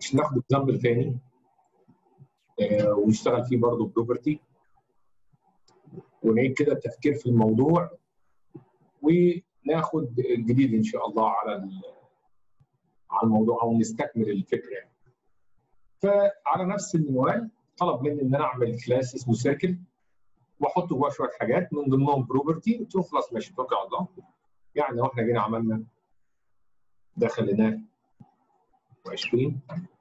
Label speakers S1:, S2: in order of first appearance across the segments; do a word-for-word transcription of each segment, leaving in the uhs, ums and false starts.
S1: عشان ناخد اكزامبل ثاني آه ونشتغل فيه برضه بروبرتي ونعيد كده التفكير في الموضوع وناخد الجديد ان شاء الله على على الموضوع او نستكمل الفكره يعني. فعلى نفس المنوال طلب مني ان انا اعمل كلاس اسمه سيركل واحط جواه شويه حاجات من ضمنهم بروبرتي. قلت له خلاص ماشي توكل على الله. يعني لو احنا جينا عملنا ده خليناه عشرين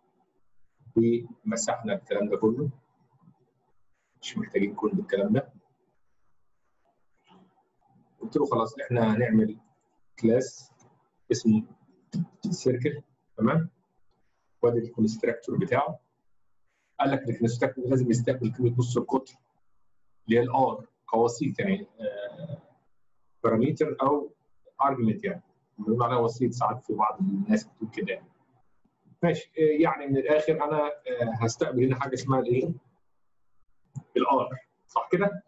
S1: ومسحنا الكلام ده كله، مش محتاجين كل الكلام ده. قلت له خلاص احنا هنعمل كلاس اسمه سيركل، تمام؟ وادي الكونستراكتور بتاعه. قال لك الكونستراكتور لازم يستقبل كلمه نص القطر اللي هي الار كوسيط، يعني بارامتر او ارجمنت، يعني بنقول عليها وسيط ساعات في بعض الناس بتقول كده يعني. ماشي، يعني من الاخر انا هستقبل هنا حاجه اسمها الايه؟ الار، صح كده؟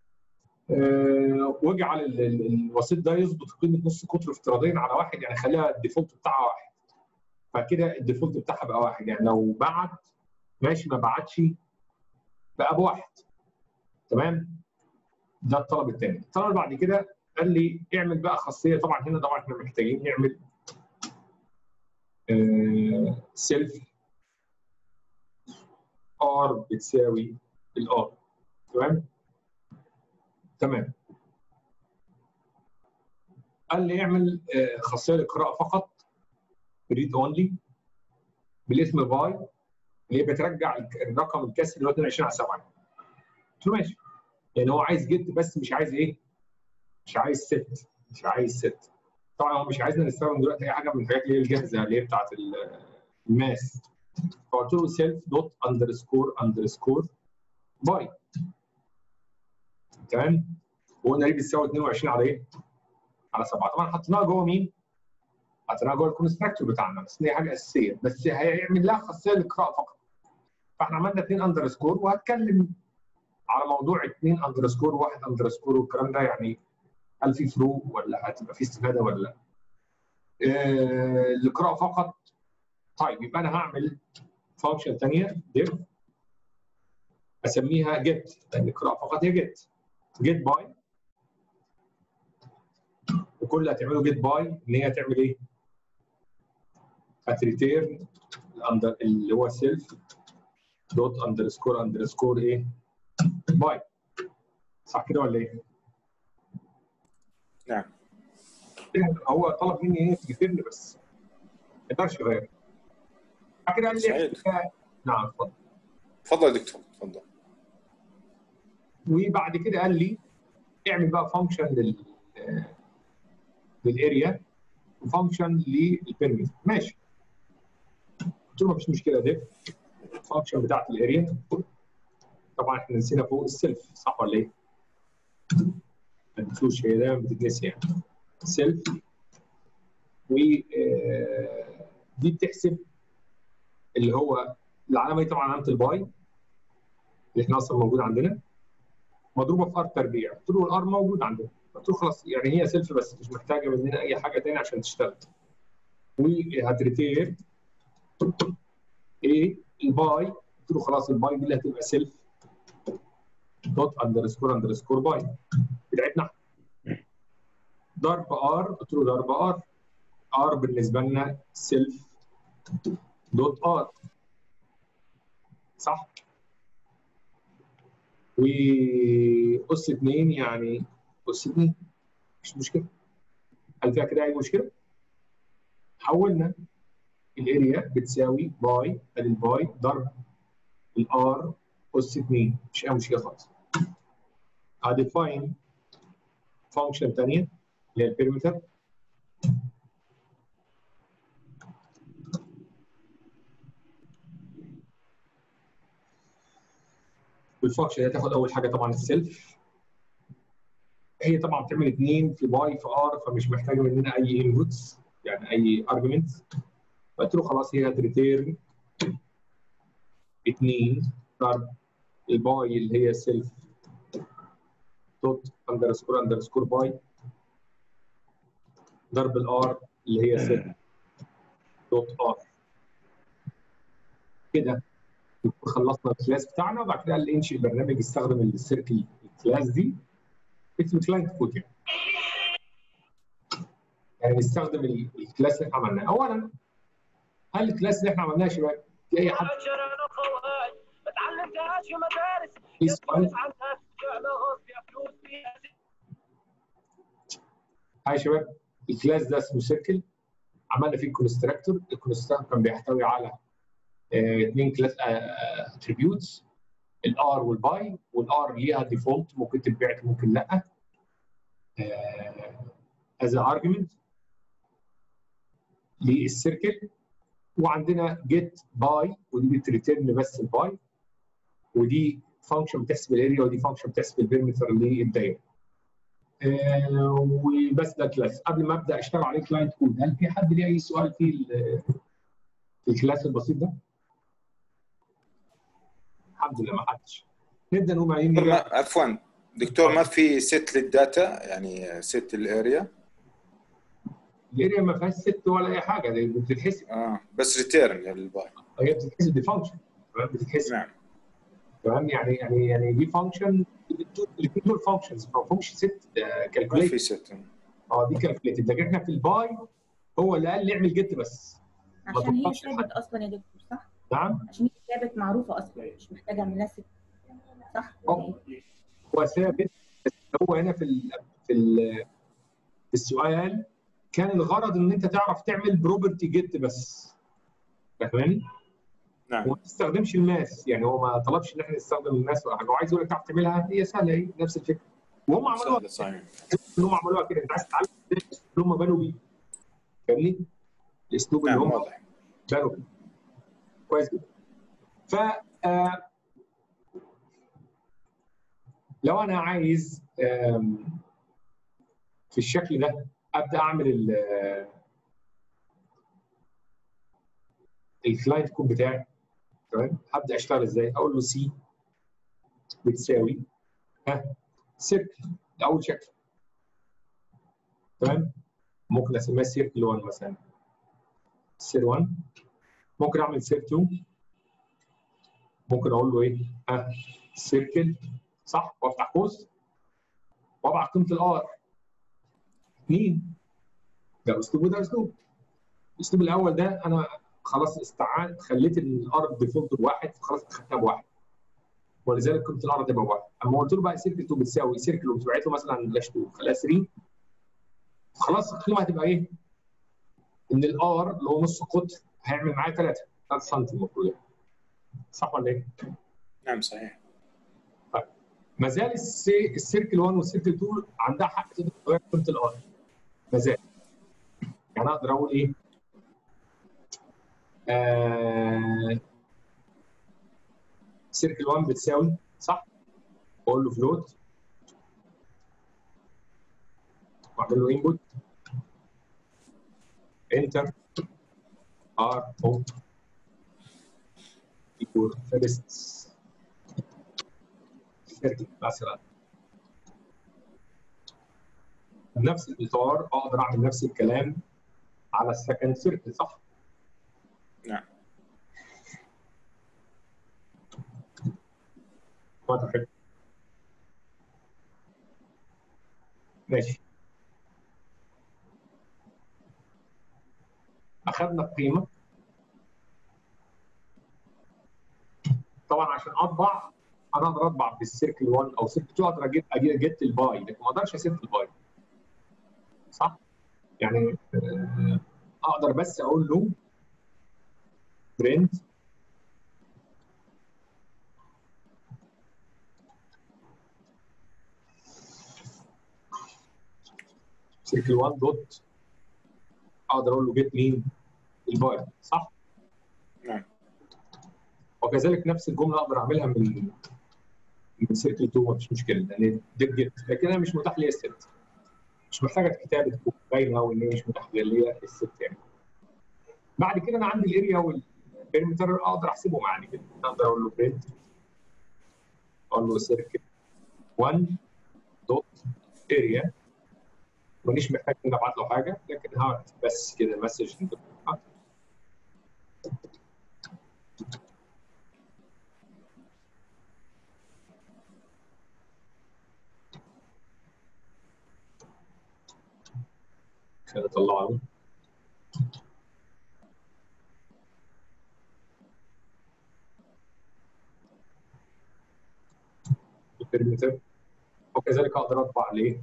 S1: أه واجعل الوسيط ده يظبط قيمه نص قطر افتراضيا على واحد، يعني خليها الديفولت بتاعها واحد. فكده الديفولت بتاعها بقى واحد، يعني لو بعت ماشي، ما بعتش بقى بواحد. تمام؟ ده الطلب الثاني. الطلب اللي بعد كده قال لي اعمل بقى خاصيه. طبعا هنا طبعا احنا محتاجين نعمل أه سيلف ار بتساوي الار. تمام؟ تمام. قال لي اعمل أه خاصيه للقراءه فقط ريد اونلي بالاسم باي اللي هي بترجع الرقم الكسري اللي هو اتنين وعشرين على سبعة. قلت له ماشي. يعني هو عايز جيت بس مش عايز ايه؟ مش عايز ست، مش عايز ست. طبعا هو مش عايزنا نستخدم دلوقتي اي حاجه من الحاجات اللي هي الجاهزه اللي هي بتاعت الماس. فقلت له سيلف دوت اندرسكور اندرسكور باي. تمام؟ وقلنا ليه بتساوي اتنين وعشرين على ايه؟ على سبعة. طبعا حطيناها جوه مين؟ حطيناها جوه الكونستراكتور بتاعنا، بس دي حاجه اساسيه، بس هيعمل لها خاصيه للقراءه فقط. فاحنا عملنا اتنين اندرسكور، وهتكلم على موضوع اتنين اندرسكور وواحد اندرسكور والكلام ده، يعني هل في فروق ولا هتبقى في استفاده ولا لا؟ آه القراءه فقط. طيب يبقى انا هعمل فانكشن ثانيه ديف اسميها جيت، لان القراءه فقط هي جيت. جيت باي، وكل اللي هتعمله جيت باي ان هي تعمل ايه؟ هتريتيرن اللي هو سيلف دوت اندرسكور اندرسكور ايه؟ باي. صح كده ولا ايه؟
S2: نعم.
S1: هو طلب مني ايه؟ تكتب بس ما يقدرش يغير. كده قال لي نعم اتفضل.
S2: اتفضل يا دكتور اتفضل.
S1: وبعد كده قال لي اعمل بقى فانكشن لل للاريا وفانكشن للبيرميت. ماشي. قلت له مفيش مشكله ديف الفانكشن بتاعت الاريا. طبعا احنا نسينا فوق السيلف، صح ولا ايه؟ ما تنسوش هي دايما بتتنسي يعني. سيلف و دي بتحسب اللي هو العلامه دي، طبعا علامه الباي اللي احنا اصلا موجود عندنا مضروبه في ار تربيع. قلت له الار موجود عندنا. قلت له خلاص يعني هي سيلف بس مش محتاجه مننا اي حاجه ثانيه عشان تشتغل. وهتريتير ايه الباي. قلت له خلاص الباي دي اللي هتبقى سيلف دوت اندرسكور اندرسكور باي بتاعتنا. ضرب ار. قلت له ضرب ار. ار بالنسبه لنا سيلف دوت ار، صح؟ واس اتنين يعني اس اتنين مش مشكله. هل فيها كده اي مشكله؟ حولنا الاريا بتساوي باي ادي الباي ضرب الار اس اتنين، مش اي مشكله خالص. هديفاين فانكشن ثانيه اللي هي البيريمتر. والفانكشن دي هتاخد اول حاجه طبعا السيلف. هي طبعا بتعمل اتنين في باي في ار، فمش محتاجه مننا اي انبوتس يعني اي ارجيومنتس. قلت له خلاص هي هتريتيرن اتنين ضرب الباي اللي هي سيلف دوت اندرسكور اندرسكور باي ضرب الار اللي هي سيلف دوت ار. كده نكون خلصنا الكلاس بتاعنا، وبعد كده قال لي انشئ برنامج يستخدم السيركل الكلاس دي اسمه كلاينت كود يعني. يعني نستخدم الكلاس اللي احنا عملناه. اولا هل الكلاس اللي احنا عملناه يا شباب في اي حد
S3: ما اتعلمتهاش في مدارس
S1: في سؤال؟ هاي يا شباب الكلاس ده اسمه سيركل، عملنا فيه كونستراكتور. الكونستراكتور كان بيحتوي على اثنين كلاس اتريبيوتس، الار والباي، والار ليها ديفولت ممكن تتبعت ممكن لا از ارجيومنت للسيركل. وعندنا جيت باي ودي بتريتيرن بس الباي، ودي فانكشن بتحسب الاريا، ودي فانكشن بتحسب البيرمتر للدايره. آه وبس ده كلاس. قبل ما ابدا اشتغل عليه كلاينت كود، هل في حد ليه اي سؤال في في الكلاس البسيط ده؟ الحمد لله ما حدش. نبدا نقوم عايزين
S2: دكتور ما عفوا دكتور، ما في ست للداتا يعني ست الاريا؟
S1: الاريا ما فيهاش ست ولا اي حاجه، دي بتتحسب
S2: اه بس ريتيرن للباي.
S1: هي بتتحسب دي فانكشن تمام، بتتحسب
S2: نعم
S1: تمام. يعني يعني يعني دي فانكشن، الاثنين دول فانكشنز ما فيهمش ست
S2: ما
S1: كالكوليت.
S2: في ست.
S1: اه دي كالكوليتد، لكن احنا في الباي هو اللي قال نعمل جيت بس
S4: عشان هي ثابت اصلا يا دكتور صح؟
S1: نعم
S4: عشان هي ثابت معروفه اصلا مش محتاجه اعمل ست صح؟
S1: اه هو ثابت، بس هو هنا في ال في ال في السؤال كان الغرض ان انت تعرف تعمل بروبرتي جيت بس، فاهمني؟
S2: نعم.
S1: وما تستخدمش الماس، يعني هو ما طلبش ان احنا نستخدم الماس ولا حاجه، هو عايز يقول لك تعرف تعملها، هي سهله، هي نفس الفكره. وهم عملوها
S2: سهلة صحيح.
S1: هم عملوها كده، انت عايز تتعلم الاسلوب اللي هم بنوا بيه، فاهمني؟ الاسلوب اللي
S2: نعم
S1: هم
S2: واضح.
S1: بنوا بيه كويس جدا. ف آه لو انا عايز في الشكل ده ابدا اعمل الكلاينت كود بتاعي تمام، هبدا اشتغل ازاي؟ اقول له سي بتساوي ها سيركل، ده اول شكل تمام. ممكن اسميها سيركل واحد مثلا، سير واحد. ممكن اعمل سير اتنين، ممكن اقول له ايه؟ ها سيركل صح، وافتح قوس وابعت قيمه الار اتنين. ده اسلوب وده اسلوب. الاسلوب الاول ده انا خلاص استعان خليت الار ديفولت بواحد، فخلاص اخدتها بواحد، ولذلك قيمه الار تبقى بواحد. اما قلت له بقى سيركل اتنين بتساوي سيركل وبتبعت له مثلا لاش اتنين خليها تلاتة، خلاص القيمه هتبقى ايه؟ ان الار اللي هو نص قطر هيعمل معايا ثلاثة ثلاثة سم المفروض يعني. صح ولا ايه؟
S2: نعم صحيح.
S1: طيب ما زال السي... السيركل واحد والسيركل اتنين عندها حق تقدر تغير قيمه الار، ما زال. يعني اقدر اقول ايه؟ آه... سيركل واحد بتساوي صح؟ اقول له فلوت واعمل له انبوت انتر ار او يور فيرست سيركل مثلا. بنفس الاطار اقدر اعمل نفس الكلام على السكند سيركل صح؟
S2: نعم.
S1: ما تحب ماشي. اخذنا القيمه. طبعا عشان اطبع انا اقدر اطبع بالسيركل واحد او سيركل اتنين، اقدر اجيب اجيب جيت الباي، لكن ما اقدرش اسيت الباي صح؟ يعني اقدر بس اقول له برنت سيركل واحد دوت، اقدر اقول له جيت مين؟ الباي صح؟
S2: نعم.
S1: وكذلك نفس الجمله اقدر اعملها من من سيركل اتنين، مفيش مشكله لان دي جيت، لكن انا مش متاح لي الست، مش محتاجه كتابه كود باينه او ان هي مش متاح لي الست يعني. بعد كده انا عندي الاريا والبيريمتر اقدر احسبهم عادي كده، اقدر اقول له برنت، اقول له سيركل واحد دوت اريا، مانيش محتاج ان ابعت له حاجه، لكن هعمل بس كده مسج. عشان اطلعه. البريمتر، وكذلك اقدر اطبع عليه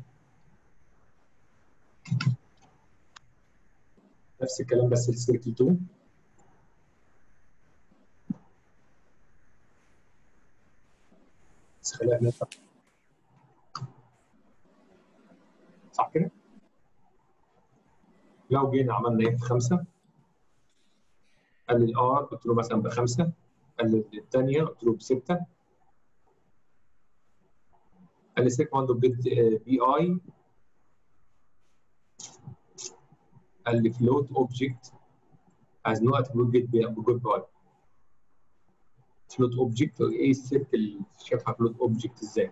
S1: نفس الكلام بس السيركل اتنين. بس خلينا نفتح صح كده. لو جينا عملنا ايه في خمسه، قال لي الار قلت له مثلا بخمسه، قال لي الثانيه قلت له بسته، قال لي سيك عنده بي اي، قال لي float object has no attribute get good by. float object ايه السيركل شافها float object ازاي؟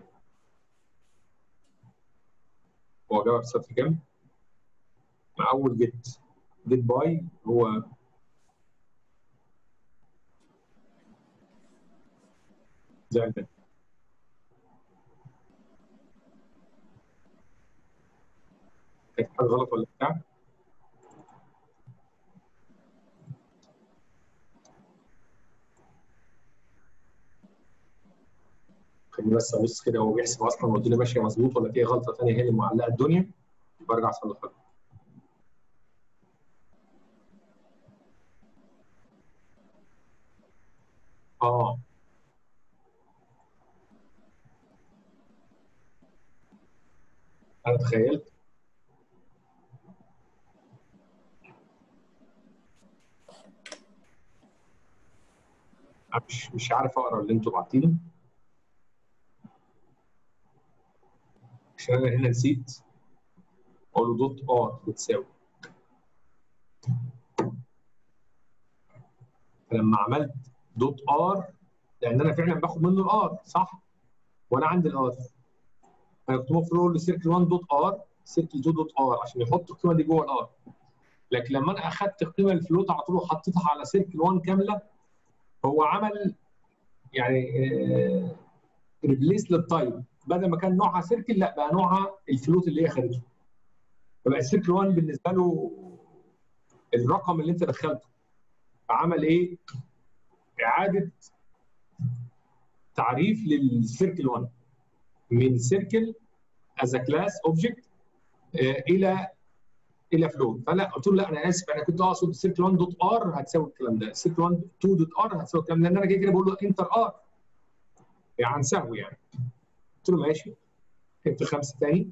S1: هو جاوب صفر كام؟ مع اول جيت جيت باي هو زي ده. كانت حاجه غلط ولا بتاع؟ خليني بس ابص كده هو بيحسب اصلا هو الدنيا ماشيه مظبوط ولا في غلطه ثانيه هي اللي معلقه الدنيا، برجع اصلحها. اه انا تخيلت أنا مش مش عارف اقرا اللي انتوا باعتينه عشان انا هنا نسيت اقول له دوت ار بتساوي، فلما عملت دوت ار لان انا فعلا باخد منه الار صح وانا عندي الار، انا كنت المفروض اقول له سيركل واحد دوت ار سيركل اتنين دوت ار عشان يحط القيمه دي جوه الار، لكن لما انا اخدت القيمه الفلوت على طول وحطيتها على سيركل واحد كامله هو عمل يعني ريبليس للتايب، بدل ما كان نوعها سيركل لا بقى نوعها الفلوت اللي هي خدته، فبقى السيركل واحد بالنسبه له الرقم اللي انت دخلته، فعمل ايه؟ اعاده تعريف للسيركل واحد من سيركل از كلاس اوبجكت الى الى فلوت، فلا قلت له لا انا اسف انا كنت اقصد السيركل واحد دوت ار هتساوي الكلام ده، السيركل واحد اتنين دوت ار هتساوي الكلام ده، لان انا كده كده بقول له انتر ار يعني هنساوي يعني. قلت له ماشي، كتبت خمسه تاني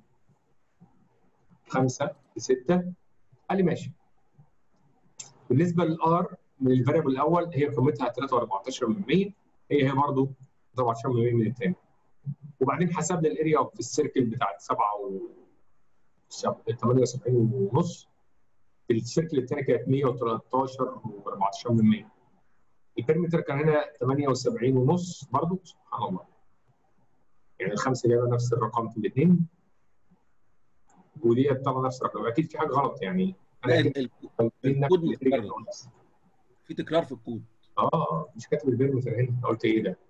S1: خمسه سته، قال لي ماشي. بالنسبه للار من الفاريبل الاول هي قيمتها تلاته واربعتاشر من ميه، هي هي برضه اربعتاشر من ميه من الثاني، وبعدين حسبنا الاريا في السيركل بتاعت سبعه و تمانيه وسبعين ونص، السيركل الثاني كانت ميه وتلتاشر واربعتاشر من ميه، البريمتر كان هنا تمانيه وسبعين ونص برضه سبحان الله، يعني الخمسه جايبه نفس الرقم في الاثنين ودي طبعا نفس الرقم، اكيد في حاجه غلط يعني انا
S5: لا
S1: كده
S5: ال- ال- الكود متكرر، في تكرار في الكود.
S1: اه مش كاتب البريمتر هنا، قلت ايه ده؟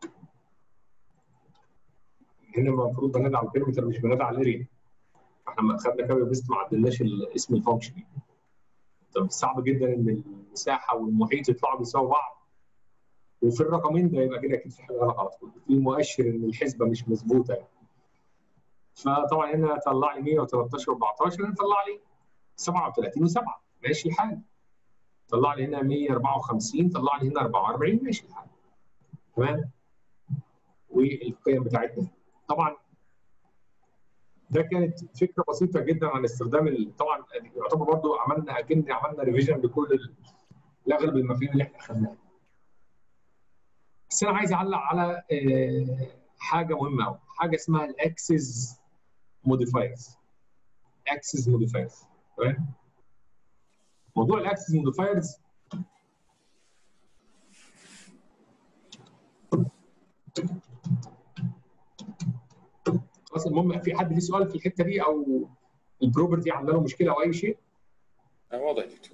S1: هنا المفروض بنادي على البريمتر مش بنادي على الاريا، احنا لما خدنا كابي بيست ما عدلناش اسم الفانكشن. طب صعب جدا ان المساحه والمحيط يطلعوا بيساووا بعض وفي الرقمين ده يبقى كده اكيد في حاجه غلط على طول، في مؤشر ان الحسبه مش مظبوطه يعني. فطبعا هنا طلع لي ميه وتلتاشر واربعتاشر، طلع لي سبعه وتلاتين و7 ماشي الحال، طلع لي هنا ميه واربعه وخمسين، طلع لي هنا اربعه واربعين ماشي الحال تمام. والقيم بتاعتنا طبعا ده كانت فكره بسيطه جدا عن استخدام، طبعا يعتبر برضو عملنا اكن عملنا ريفيجن لكل الاغلب المفاهيم اللي احنا اخذناها. بس انا عايز اعلق على حاجه مهمه قوي، حاجه اسمها الاكسس موديفايرز. اكسس موديفايرز تمام. موضوع الاكسس موديفايرز خلاص، المهم في حد ليه سؤال في الحته دي او البروبرتي عامله له مشكله او اي شيء؟
S2: واضح دكتور.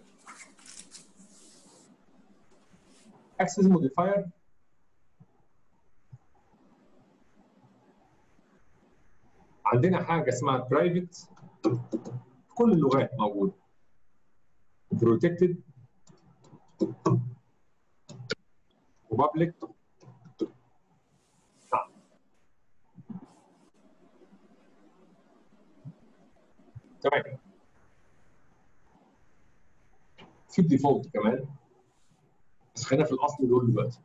S1: اكسس موديفاير عندنا حاجه اسمها برايفت كل اللغات موجوده. بروتكتد وبابليك. تمام. في الديفولت كمان، بس خلينا في الاصل دول دلوقتي.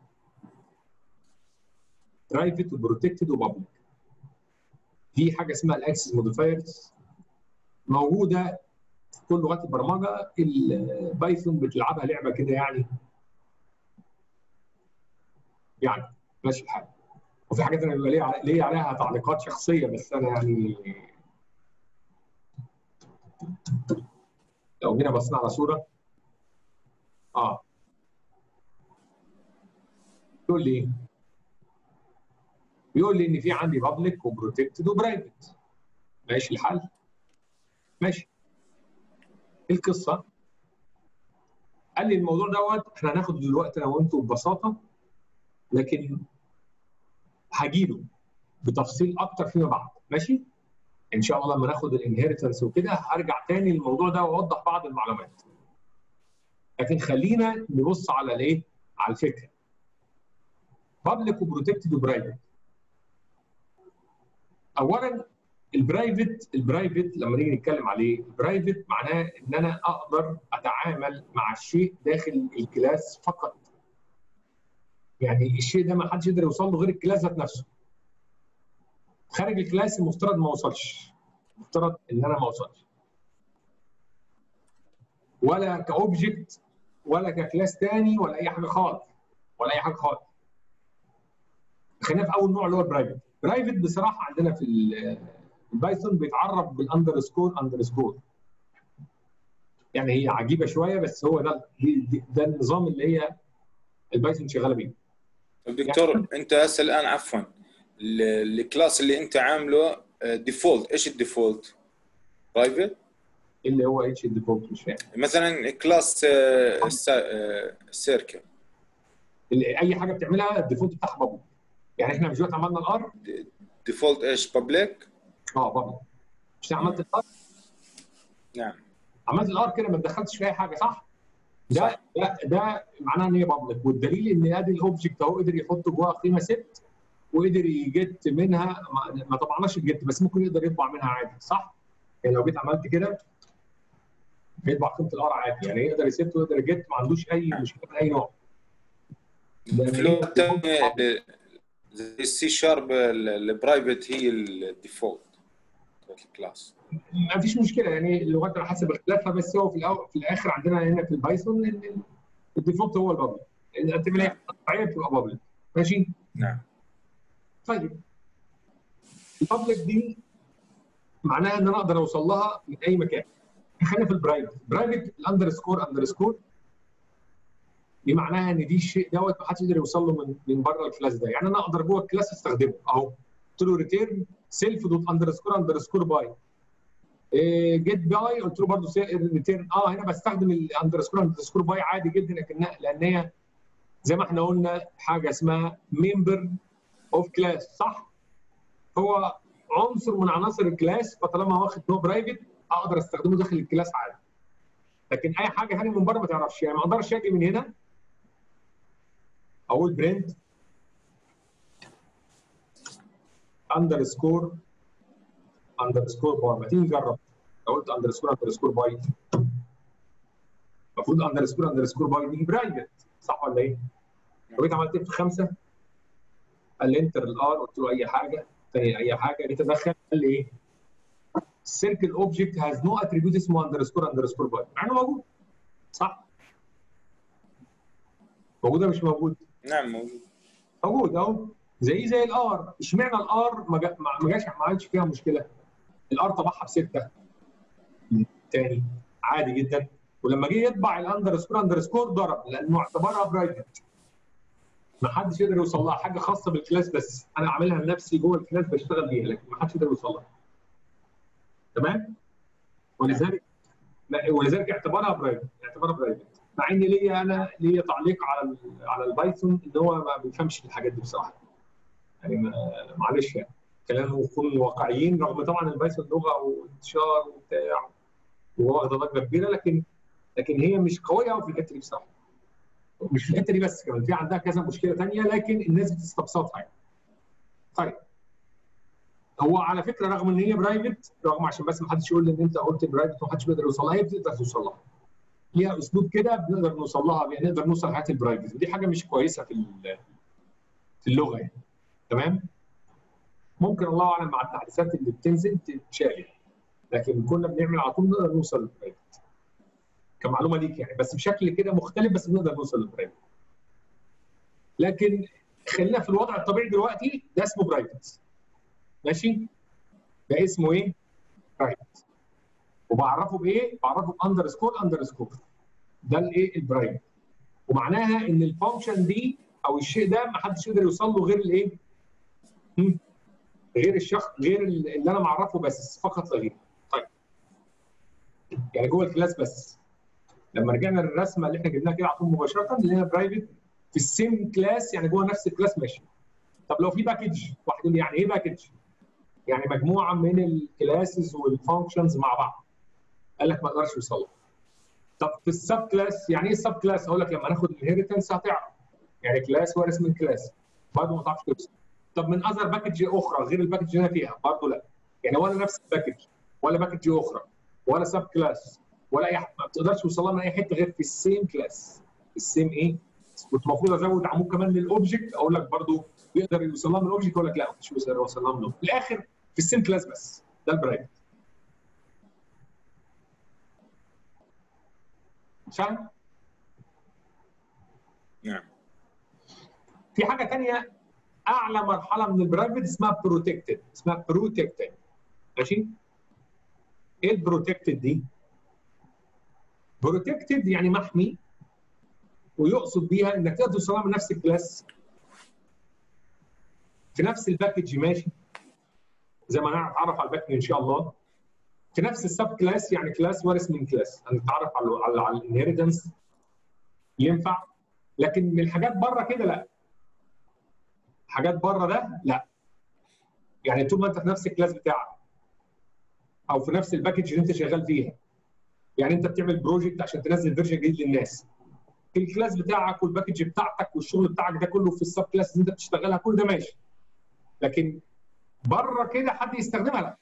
S1: برايفت وبروتكتد وبابليك. في حاجه اسمها الاكسس موديفايرز موجوده في كل لغات البرمجه. البايثون بتلعبها لعبه كده يعني يعني ماشي الحال. وفي حاجات انا بيبقى ليا ليا عليها تعليقات شخصيه، بس انا يعني لو جينا بصينا على صوره اه بيقول لي ايه؟ بيقول لي ان في عندي بابليك وبروتكتد وبرايفت. ماشي الحال؟ ماشي. القصه قال لي الموضوع دوت احنا هناخده دلوقتي انا وانتم ببساطه، لكن هجيله بتفصيل اكتر فيما بعد. ماشي؟ ان شاء الله لما ناخد الانهيرتنس وكده هرجع تاني للموضوع ده واوضح بعض المعلومات. لكن خلينا نبص على الايه؟ على الفكره. بابليك وبروتكتد وبرايفت. اولا البرايفت البرايفت لما نيجي نتكلم عليه، البرايفت معناه ان انا اقدر اتعامل مع الشيء داخل الكلاس فقط. يعني الشيء ده ما حدش يقدر يوصل له غير الكلاس ذات نفسه. خارج الكلاس المفترض ما اوصلش. المفترض ان انا ما اوصلش. ولا كاوبجكت ولا ككلاس تاني ولا اي حاجه خالص. ولا اي حاجه خالص. خلينا في اول نوع اللي هو البرايفت. برايفت بصراحه عندنا في البايثون بيتعرف بالاندرسكور اندرسكور. يعني هي عجيبه شويه، بس هو ده ده النظام اللي هي البايثون شغاله بيه.
S2: طيب دكتور يعني انت هسه الان عفوا الكلاس اللي انت عامله ديفولت، ايش الديفولت؟ برايفت؟
S1: اللي هو ايش الديفولت؟ مش فاهم.
S2: مثلا كلاس سيركل
S1: اللي اي حاجه بتعملها الديفولت بتاعها بابليك. يعني احنا مش دلوقتي عملنا الار
S2: ديفولت ايش؟ بابليك؟
S1: اه بابليك. مش عملت الار؟
S2: نعم
S1: عملت الار كده ما دخلتش في اي حاجه، صح؟ ده
S2: صح.
S1: ده ده معناه ان هي بابليك، والدليل ان ادي الاوبجكت اهو قدر يحط جواها قيمه ست وقدر يجت منها. ما طبعناش الجت، بس ممكن يقدر يطبع منها عادي، صح؟ يعني لو جيت عملت كده بيطبع قيمه الار عادي، يعني يقدر يست ويقدر يجت، ما عندوش اي مشكله من اي نوع.
S2: لغه ثانيه زي السي شارب البرايفت هي الديفولت الكلاس.
S1: ما فيش مشكله، يعني اللغات على حسب اختلافها، بس هو في الاول في الاخر عندنا هنا في البايثون ان الديفولت هو البابليك. الانتماء الطبيعيه بتبقى بابليك. ماشي؟
S2: نعم.
S1: طيب البابليك دي معناها ان انا اقدر اوصل لها من اي مكان. خلينا في البرايفت. برايفت الاندرسكور اندرسكور دي معناها ان دي الشيء دوت ما حدش يقدر يوصل له من من بره الكلاس ده. يعني انا اقدر جوه الكلاس استخدمه اهو. قلت له ريتيرن سيلف دوت اندرسكور اندرسكور باي. جيت باي قلت له برضه ريتيرن. اه هنا بستخدم الاندرسكور اندرسكور باي عادي جدا، لكن لان هي زي ما احنا قلنا حاجه اسمها ممبر اوف كلاس، صح؟ هو عنصر من عناصر الكلاس، فطالما واخد نو برايفت اقدر استخدمه داخل الكلاس عادي. لكن اي حاجه ثانيه من بره ما تعرفش. يعني ما اقدرش اجي من هنا اقول برنت اندرسكور اندرسكور باي. ما تيجي نجرب. لو قلت اندرسكور اندرسكور باي المفروض اندرسكور اندرسكور باي دي برايفت، صح ولا ايه؟ لو جيت عملت اف خمسة قال لي انتر الار، قلت له اي حاجه ثانيه اي حاجه، جيت ادخل قال لي ايه؟ السيركل اوبجكت هاز نو اتريبيوت اسمه اندرسكور اندرسكور باي، مع انه موجود، صح؟ موجود ولا مش موجود؟
S2: نعم موجود.
S1: موجود اهو. زي زي الار. اشمعنى الار ما جا ما جاش ما عملش فيها مشكله؟ الار طبعها بسته تاني عادي جدا، ولما جه يطبع الاندرسكور اندرسكور ضرب لانه اعتبرها برايفت. ما حدش يقدر يوصل لها، حاجه خاصه بالكلاس بس، انا عاملها لنفسي جوه الكلاس بشتغل بيها، لكن ما حدش يقدر يوصل لها. تمام؟ ولذلك ولذلك اعتبرها برايفت، اعتبرها برايفت. مع ان ليا انا ليا تعليق على على البايثون ان هو ما بيفهمش في الحاجات دي بصراحه. يعني معلش يعني كلام نكون واقعيين، رغم طبعا البايثون لغه وانتشار وبتاع وواخده ضجه كبيره، لكن لكن هي مش قويه قوي في الحته دي بصراحه. مش في الحته دي بس، كمان في عندها كذا مشكله ثانيه لكن الناس بتستبسطها يعني. طيب هو على فكره رغم ان هي برايفت، رغم عشان بس ما حدش يقول ان انت قلت برايفت وما حدش بيقدر يوصل لها، هي بتقدر توصل لها. ليها اسلوب كده بنقدر نوصل لها، يعني نقدر نوصل لحاجات البرايفت، ودي حاجه مش كويسه في في اللغه يعني. تمام؟ ممكن الله اعلم مع التحديثات اللي بتنزل تتشال، لكن كنا بنعمل على طول نقدر نوصل للبرايفت. كمعلومه ليك يعني، بس بشكل كده مختلف، بس بنقدر نوصل للبرايفت. لكن خلينا في الوضع الطبيعي دلوقتي، ده اسمه برايفت. ماشي؟ ده اسمه ايه؟ برايفت. وبعرفه بايه؟ بعرفه باندرسكور اندرسكور. ده الايه؟ البرايفت. ومعناها ان الفانكشن دي او الشيء ده ما حدش يقدر يوصل له غير الايه؟ غير الشخص، غير اللي انا معرفه بس، فقط لا غير. طيب يعني جوه الكلاس بس. لما رجعنا للرسمه اللي احنا جبناها كده على طول مباشره، اللي هي برايفت في السيم كلاس، يعني جوه نفس الكلاس ماشي. طب لو في باكج، واحد يقول لي يعني ايه باكج؟ يعني مجموعه من الكلاسز والفانكشنز مع بعض. قال لك ما اقدرش يوصل لها. طب في السب كلاس، يعني ايه السب كلاس؟ اقول لك لما ناخد الانهيرتنس هتعرف. يعني كلاس وارث من كلاس، برضه ما تعرفش توصل. طب من اذر باكج اخرى غير الباكج اللي انا فيها، برضه لا. يعني ولا نفس الباكج ولا باكج اخرى ولا سب كلاس ولا اي حاجه، ما بتقدرش توصل لها من اي حته غير في السيم كلاس. السيم ايه؟ كنت المفروض ازود عمود كمان للاوبجكت، اقول لك برضه يقدر يوصل لها من الاوبجكت، اقول لك لا مش يقدر يوصل لها من الاوبجكت. في الاخر في السيم كلاس بس. ده البرايفت. فاهم؟
S2: نعم.
S1: في حاجه ثانيه اعلى مرحله من البرايفت اسمها بروتكتد، اسمها بروتكتد. ماشي؟ ايه البروتكتد دي؟ بروتكتد يعني محمي، ويقصد بيها انك تقدر توصلها من نفس الكلاس في نفس الباكج، ماشي؟ زي ما هنتعرف على الباكج ان شاء الله. في نفس السب كلاس، يعني كلاس وارث من كلاس، هنتعرف على على, على الانهيرتنس ينفع. لكن من الحاجات بره كده لا. حاجات بره ده لا. يعني طول ما انت في نفس الكلاس بتاعك او في نفس الباكج اللي انت شغال فيها، يعني انت بتعمل بروجكت عشان تنزل فيرجن جديد للناس، في الكلاس بتاعك والباكج بتاعتك والشغل بتاعك ده كله في السب كلاس اللي انت بتشتغلها، كل ده ماشي. لكن بره كده حد يستخدمها لا.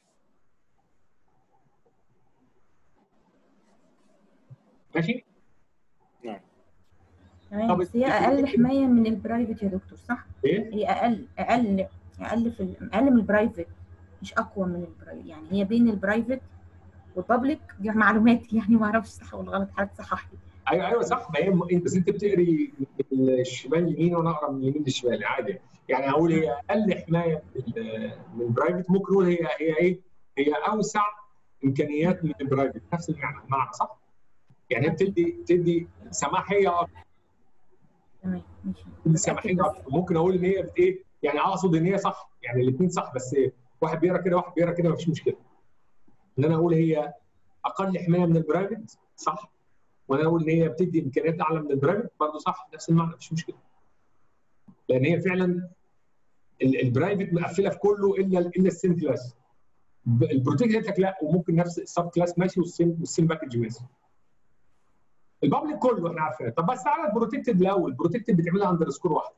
S1: ماشي؟
S2: نعم.
S4: تمام، بس هي اقل حمايه من البرايفت يا دكتور، صح؟
S1: ايه؟
S4: هي اقل اقل اقل في ال- اقل من البرايفت، مش اقوى من البرايفت. يعني هي بين البرايفت والبابليك. دي معلوماتي يعني، ما اعرفش صح ولا غلط، حضرتك صحح لي.
S1: ايوه ايوه صح. ما هي بس انت بتقري من الشمال يمين وانا اقرا من اليمين للشمال عادي. يعني هقول هي اقل حمايه من البرايفت، ممكن نقول هي هي ايه؟ هي اوسع امكانيات من البرايفت، نفس المعنى، المعنى صح؟ يعني هي بتدي بتدي سماحيه اكتر.
S4: تمام ماشي.
S1: بتدي سماحيه اكتر. ممكن اقول ان هي بت ايه؟ يعني اقصد ان هي صح، يعني الاثنين صح، بس إيه؟ واحد بيقرا كده واحد بيقرا كده، مفيش مشكله. ان انا اقول هي اقل حمايه من البرايفت صح، وانا اقول ان هي بتدي امكانيات اعلى من البرايفت برضه صح، نفس المعنى، مفيش مشكله. لان هي فعلا البرايفت مقفله في كله الا الا السيم كلاس. البروتكت قالت لك لا، وممكن نفس السب كلاس ماشي والسيم والسيم باكج ماشي. البابليك كله احنا عارفينه. طب بس تعالى البروتكتد الاول. البروتكتد بتعملها اندرسكور واحده.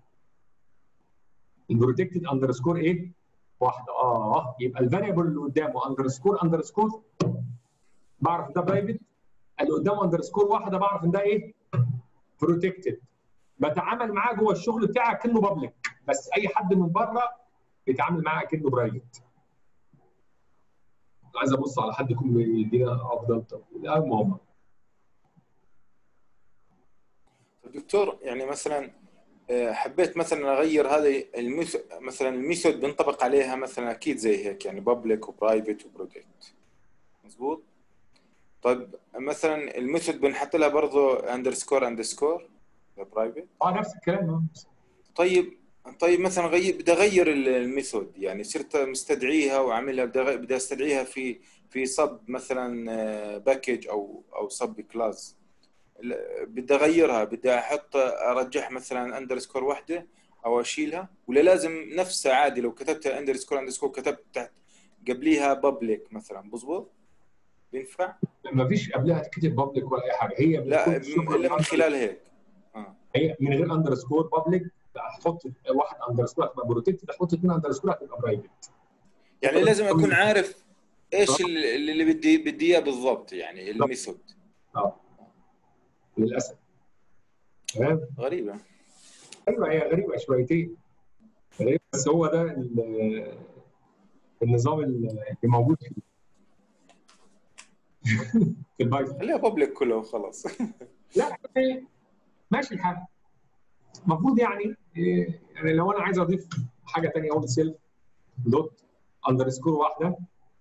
S1: البروتكتد اندرسكور ايه؟ واحده. اه يبقى الفاريبل اللي قدامه اندرسكور اندرسكور بعرف ده برايفت، اللي قدامه اندرسكور واحده بعرف ان ده ايه؟ بروتكتد. بتعامل معاه جوه الشغل بتاعي كانه بابليك، بس اي حد من بره بيتعامل معاه كانه برايفت. عايز ابص على حد يكون بيدينا افضل. طب لا ماما
S2: دكتور، يعني مثلا حبيت مثلا اغير هذه الميثود، مثلا الميثود بنطبق عليها مثلا اكيد زي هيك، يعني بابليك وبرايفت وبروتكت، مظبوط؟ طيب مثلا الميثود بنحط لها برضه اندرسكور اندرسكور برايفت.
S1: اه نفس الكلام.
S2: طيب طيب مثلا غير بدي اغير الميثود، يعني صرت مستدعيها وعاملها، بدي بدي استدعيها في في صب مثلا باكج او او صب كلاس، بدي اغيرها، بدي احط ارجح مثلا اندرسكور واحده او اشيلها، ولا لازم نفسها عادي لو كتبتها اندرسكور اندرسكور كتبت تحت قبليها بابليك مثلا بظبط؟ ينفع؟
S1: ما فيش قبلها تكتب بابليك ولا اي حاجه، هي
S2: لا
S1: بتكون شغل
S2: الا من خلال هيك. اه
S1: هي من غير اندرسكور بابليك. هتحط واحد اندرسكور هتبقى بروتكتد، هتحط اثنين اندرسكور هتبقى برايفت.
S2: يعني لازم اكون عارف ايش اللي اللي بدي بدي اياه بالضبط، يعني الميثود.
S1: اه للاسف. تمام.
S2: غريبه.
S1: ايوه هي غريبه شويتين، غريبة، بس هو ده ال- النظام اللي موجود في في البايثون.
S2: خليها بابليك كله وخلاص.
S1: لا ماشي الحال. المفروض يعني إيه، يعني لو انا عايز اضيف حاجه ثانيه اقول سيلف دوت اندرسكور واحده،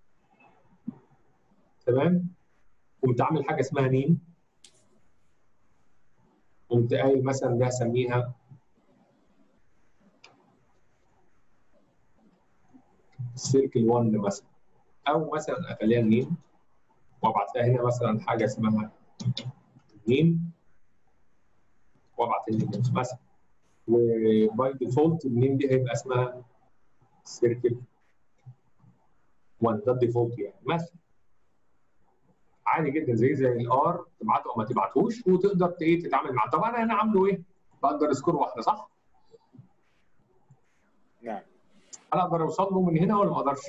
S1: تمام، قمت عامل حاجه اسمها نيم، قمت قايل مثلا ده اسميها سيركل واحد مثلا، او مثلا اخليها نيم وابعت لها هنا مثلا حاجه اسمها نيم وابعت النيم مثلا، وباي ديفولت النيم دي هيبقى اسمها سيركل واحد، ده الديفولت يعني مثلا. عادي جدا زي زي الار تبعته او ما تبعتهوش، وتقدر ايه تتعامل معاه. طب انا هنا عامله ايه؟ باندرسكور واحده صح؟
S2: نعم.
S1: هل اقدر اوصل له من هنا ولا ما اقدرش؟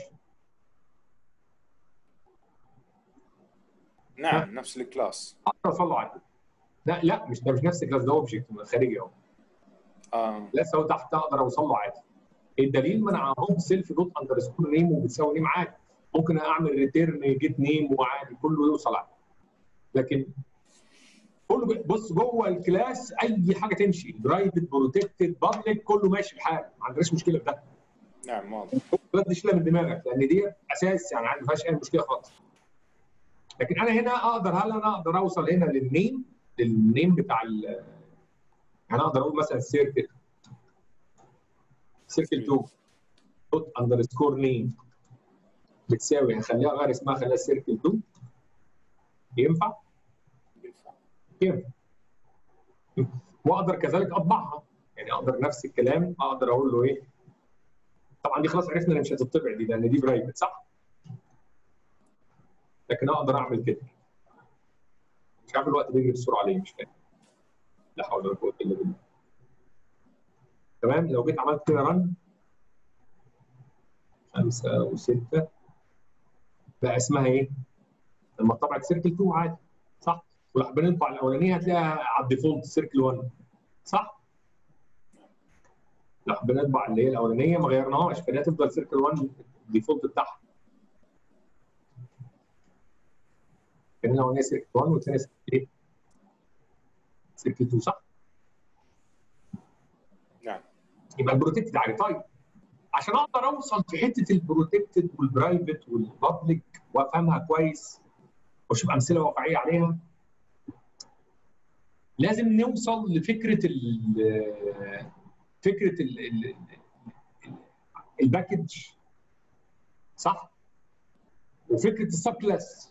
S2: نعم نفس الكلاس.
S1: اقدر اوصل له عادي. لا لا مش ده مش نفس الكلاس، ده اوبجكت خارجي اهو.
S2: اه
S1: لسه هو تحت اقدر اوصل له عادي. الدليل ما انا عامل سيلف دوت اندرسكور نيم وبتساوي نيم عادي. ممكن اعمل ريتيرن جيت نيم وعادي كله يوصل عادي. لكن كله بص جوه الكلاس اي حاجه تمشي، برايفت بروتكتد بابليك كله ماشي الحال، ما عندناش مشكله في ده.
S2: نعم واضح.
S1: لا تشيلها من دماغك لان دي اساس يعني ما فيهاش اي مشكله خالص. لكن انا هنا اقدر، هل انا اقدر اوصل هنا للنيم للنيم بتاع ال يعني اقدر اقول مثلا سيركل سيركل اتنين دوت اندرسكور نيم بتساوي، هخليها غير اسمها خليها سيركل اتنين. ينفع؟
S2: ينفع.
S1: ينفع. واقدر كذلك اطبعها، يعني اقدر نفس الكلام اقدر اقول له ايه. طبعا دي خلاص عرفنا ان مش هتطبع دي لان دي برايفت صح؟ لكن اقدر اعمل كده. مش عارف الوقت بيجري بسرعه ليه، مش فاهم. لا حول ولا قوه الا بالله. تمام. لو جيت عملت كده رن خمسه وسته بقى اسمها ايه؟ لما طبعت سيركل اتنين عادي صح؟ ولما بنطبع الاولانيه هتلاقيها على الديفولت سيركل واحد صح؟ لو بنطبع اللي هي الاولانيه ما غيرناهاش فدي هتفضل سيركل واحد الديفولت بتاعها. كان الاولانيه سيركل واحد والثانيه سيركل ايه؟ سيركل اتنين صح؟
S2: نعم.
S1: يبقى البروتكتد عادي. طيب عشان اقدر اوصل في حته البروتكتد والبرايفت والبابليك وافهمها كويس واشوف امثله واقعيه عليها، لازم نوصل لفكره ال فكره ال ال الباكج صح؟ وفكره السب كلاس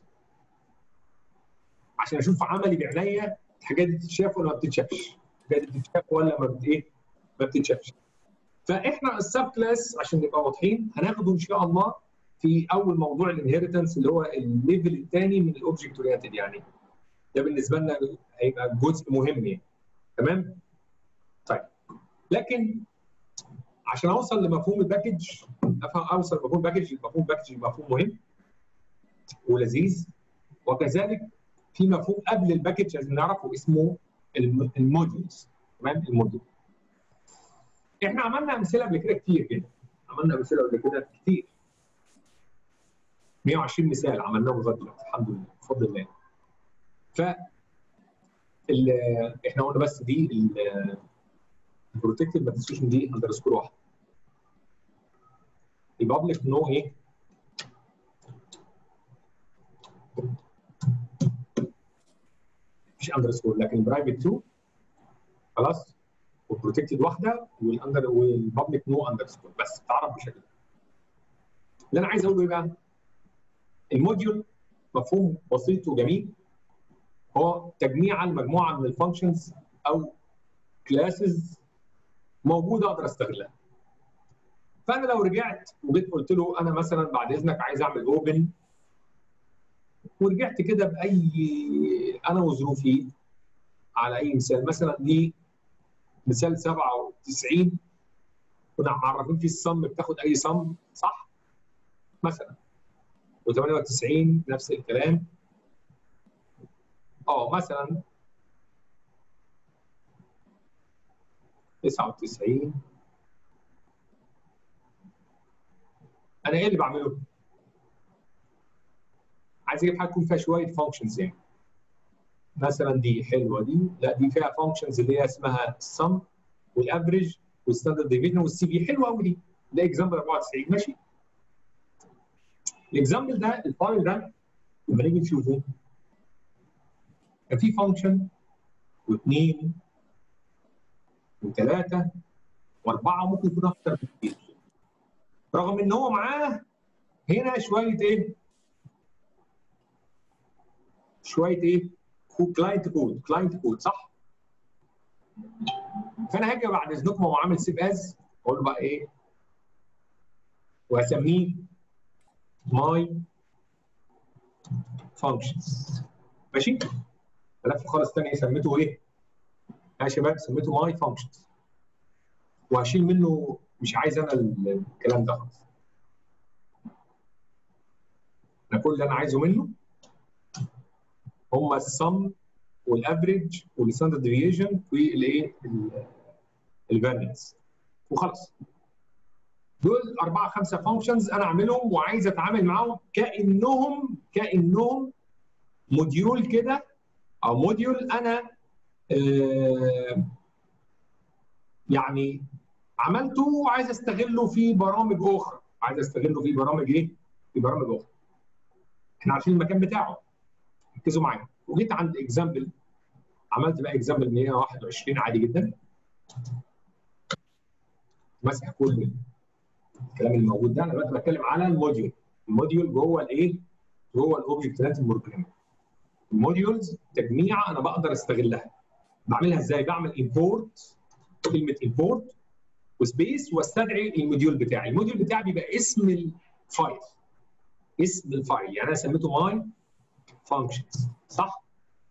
S1: عشان اشوف عملي بعينيا الحاجات دي بتتشاف ولا ما بتتشافش، الحاجات دي بتتشاف ولا ما بت ايه؟ ما بتتشافش. فاحنا السب كلاس عشان نبقى واضحين هناخده ان شاء الله في اول موضوع الانهيرتنس اللي هو الليفل الثاني من الاوبجكت اورينتد، يعني ده بالنسبه لنا هيبقى جزء مهم يعني. تمام؟ طيب لكن عشان اوصل لمفهوم الباكج افهم اوصل لمفهوم الباكج، مفهوم الباكج مفهوم مهم ولذيذ، وكذلك في مفهوم قبل الباكج لازم نعرفه اسمه الموديولز. تمام؟ الموديول. احنا عملنا امثله قبل كده كتير جدا، عملنا امثله قبل كده كتير مية وعشرين مثال عملناهم لغايه دلوقتي الحمد لله بفضل الله. ف احنا قلنا بس دي البروتكتد ما تنسوش ان دي اندرسكور واحد. البابليك نو ايه؟ مفيش اندرسكور، لكن البرايفت اتنين خلاص، والبروتكتد واحده والاندر والبابليك نو اندرسكور بس تعرف بشكل. اللي انا عايز اقوله ايه بقى؟ الموديول مفهوم بسيط وجميل، هو تجميع المجموعه من الفانكشنز او كلاسز موجوده اقدر استغلها. فانا لو رجعت وجيت قلت له انا مثلا بعد اذنك عايز اعمل اوبن ورجعت كده باي انا وظروفي على اي مثال، مثلا دي مثال سبعة وتسعين كنا معرفين فيه الصم بتاخد اي صم صح؟ مثلا وثمانية وتسعين نفس الكلام. اه مثلا تسعة وتسعين. انا ايه اللي بعمله؟ عايز اجيب حاجه يكون فيها شويه فانكشنز يعني. مثلا دي حلوه دي، لا دي فيها فانكشنز اللي هي اسمها السم والافريج والستاندرد ديفيجن والسي في، حلوه قوي دي. ده اكزامبل أربعة وتسعين ماشي. الاكزامبل ده الفايل ده لما نيجي نشوفه كان في فانكشن واثنين وثلاثه واربعه، ممكن يكون اكتر بكتير، رغم ان هو معاه هنا شويه ايه؟ شويه ايه؟ كلاينت كود، كلاينت كود صح؟ فانا هاجي بعد اذنكم هو عامل سيف از، اقول له بقى ايه؟ وهسميه ماي فانكشنز ماشي؟ ملف خالص ثاني سميته ايه؟ يا شباب سميته ماي فانكشنز، وهشيل منه، مش عايز انا الكلام ده خالص. انا كل اللي انا عايزه منه هم السم والافريج والستاندرد ديفيجن والايه؟ الفارينس وخلاص. دول اربعه خمسه فانكشنز انا اعملهم وعايز اتعامل معاهم كانهم كانهم موديول كده، او موديول انا آه يعني عملته وعايز استغله في برامج اخرى، عايز استغله في برامج ايه؟ في برامج اخرى. احنا عارفين المكان بتاعه، ركزوا معايا. وجيت عند اكزامبل، عملت بقى اكزامبل مية وواحد وعشرين عادي جدا، مسح كل الكلام اللي موجود ده. انا دلوقتي بتكلم على الموديول، الموديول جوه الايه؟ جوه الاوبجكت لازم بروجرام. الموديولز تجميع انا بقدر استغلها. بعملها ازاي؟ بعمل امبورت، كلمه امبورت وسبيس، واستدعي الموديول بتاعي. الموديول بتاعي بيبقى اسم الفايل، اسم الفايل، يعني انا سميته ماي فانكشنز صح؟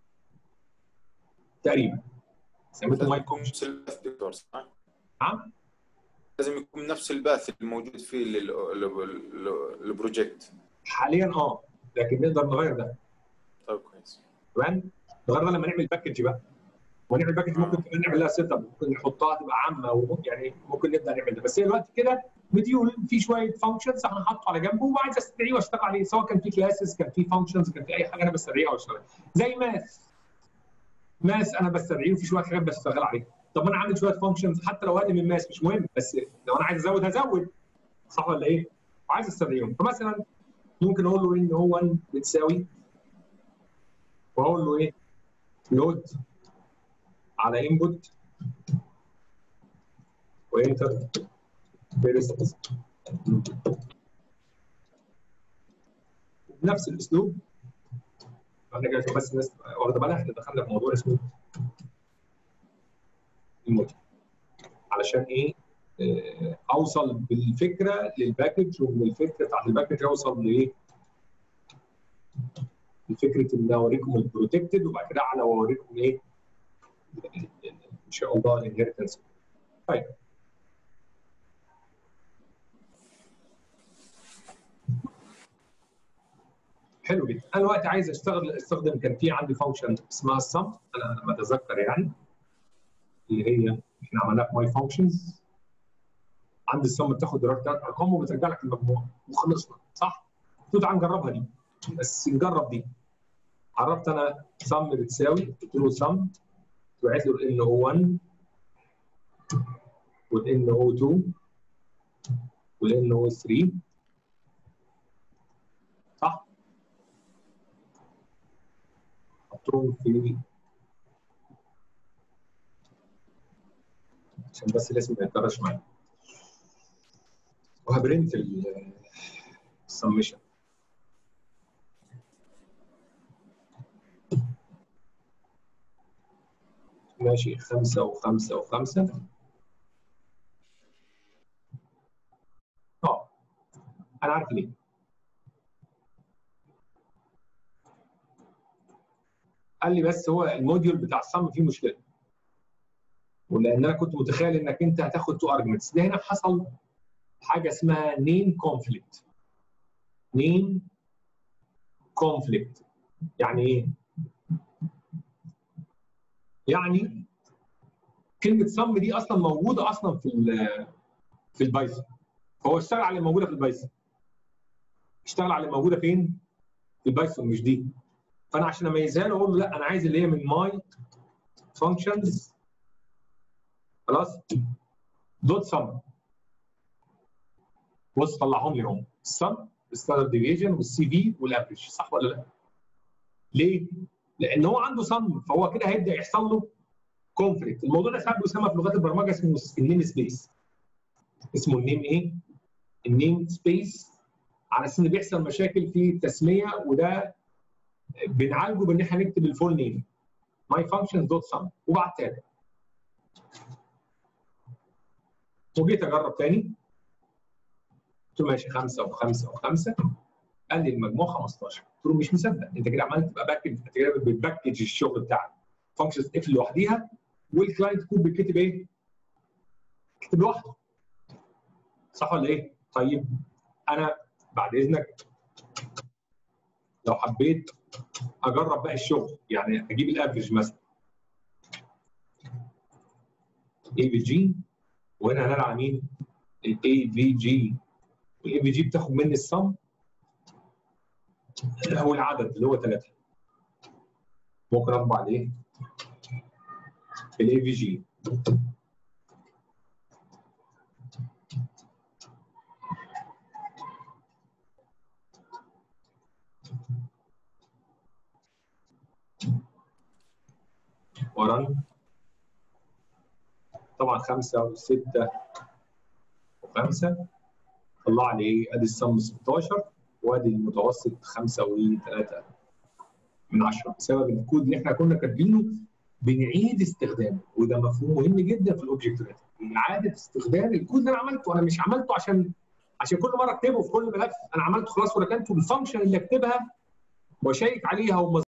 S1: تقريبا سميته ماي
S2: يكون
S1: فانكشنز.
S2: نفس الباث دكتور صح؟
S1: نعم؟
S2: لازم يكون نفس الباث الموجود فيه البروجكت.
S1: حاليا اه، لكن نقدر نغير ده.
S2: طيب كويس.
S1: تمام؟ نغير ده لما نعمل باكج بقى. ونعمل باكج ممكن
S2: آه.
S1: كمان نعمل لها سيت اب، ممكن نحطها تبقى عامه، وممكن يعني ممكن نبدا نعمل ده. بس هي دلوقتي كده مديول فيه شويه فانكشنز انا حاطه على جنبه وعايز استدعيه واشتغل عليه، سواء كان في كلاسز، كان في فانكشنز، كان في اي حاجه انا بستدعيها واشتغل. زي ماث، ماث انا بستدعيه وفي شويه حاجات بشتغل عليها. طب انا عامل شويه فانكشنز حتى لو اقل من ماث مش مهم، بس لو انا عايز ازود هزود، صح ولا ايه؟ وعايز استدعيهم. فمثلا ممكن اقول له ان هو واحد بتساوي، واقول له ايه؟ لود على انبوت وانتر فيرست. بنفس الاسلوب احنا كده، بس الناس واخده بالها احنا دخلنا في موضوع اسمه الموديل علشان ايه؟ آه، اوصل بالفكره للباكج، ومن الفكره بتاعت الباكج اوصل لايه؟ لفكره ان اوريكم البروتكتد، وبعد كده على اوريكم ايه؟ ان شاء الله الانهيرتنس. طيب حلو جدا. انا دلوقتي عايز اشتغل استخدم، كان في عندي فانكشن اسمها السم، انا لما اتذكر يعني، اللي هي احنا عملناها في ماي فانكشنز. عندي السم بتاخد درجه ثلاث ارقام وبترجع لك المجموع وخلصنا صح؟ قلت له تعال نجربها دي، بس نجرب دي. عرفت انا سم بتساوي، قلت له سم، وبعت له الان او واحد والان او اتنين والان او تلاتة صح؟ حطهم في، عشان بس الاسم ما يتكررش معايا، وهبرنت السمشن. ماشي، خمسة وخمسة وخمسة. اه أنا عارف ليه. قال لي بس هو الموديول بتاع الصم فيه مشكله، ولان انا كنت متخيل انك انت هتاخد تو ارجمنتس. ده هنا حصل حاجه اسمها نيم كونفليكت. نيم كونفليكت يعني ايه؟ يعني كلمه صم دي اصلا موجوده اصلا في في البايثون، فهو اشتغل على اللي موجوده في البايثون. اشتغل على اللي موجوده فين؟ في البايثون مش دي. فانا عشان اميزها له اقول له لا انا عايز اللي هي من ماي فانكشنز خلاص دوت سم. بص طلعهم لي هم السم، الستاندرد ديفيجن والسي في والافريج، صح ولا لا؟ ليه؟ لان هو عنده سم، فهو كده هيبدا يحصل له كونفليكت. الموضوع ده ساعات بيسمى في لغات البرمجه اسمه النيم سبيس. اسمه النيم ايه؟ النيم سبيس، على اساس ان بيحصل مشاكل في التسميه، وده بنعالجه بان احنا نكتب الفول نيم ماي فانكشن دوت سم وبعد تاني. وجيت اجرب تاني قلت له ماشي خمسه وخمسه وخمسه، قال لي المجموع خمستاشر. قلت له مش مصدق، انت كده عمال تبقى باكج، انت كده بتباكج الشغل بتاعك. فانكشن اف لوحديها والكلاينت كود بيتكتب ايه؟ بيتكتب لوحده. صح ولا ايه؟ طيب انا بعد اذنك لو حبيت اجرب باقي الشغل، يعني اجيب الافريج مثلا اي في جي، وهنا هنلعب على مين؟ الاي في جي. الاي في جي بتاخد مني الصم هو العدد اللي هو ثلاثه. ممكن اطبع عليه الاي في جي. ورن طبعا خمسه وسته وخمسه، طلع لي ايه؟ ادي الصم ستاشر وادي المتوسط خمسه وثلاثه من عشره، بسبب الكود اللي احنا كنا كاتبينه بنعيد استخدامه. وده مفهوم مهم جدا في الاوبجكت اورينتد، اعاده استخدام الكود اللي انا عملته. انا مش عملته عشان عشان كل مره اكتبه في كل ملف، انا عملته خلاص وركنته بالفانكشن اللي اكتبها واشيك عليها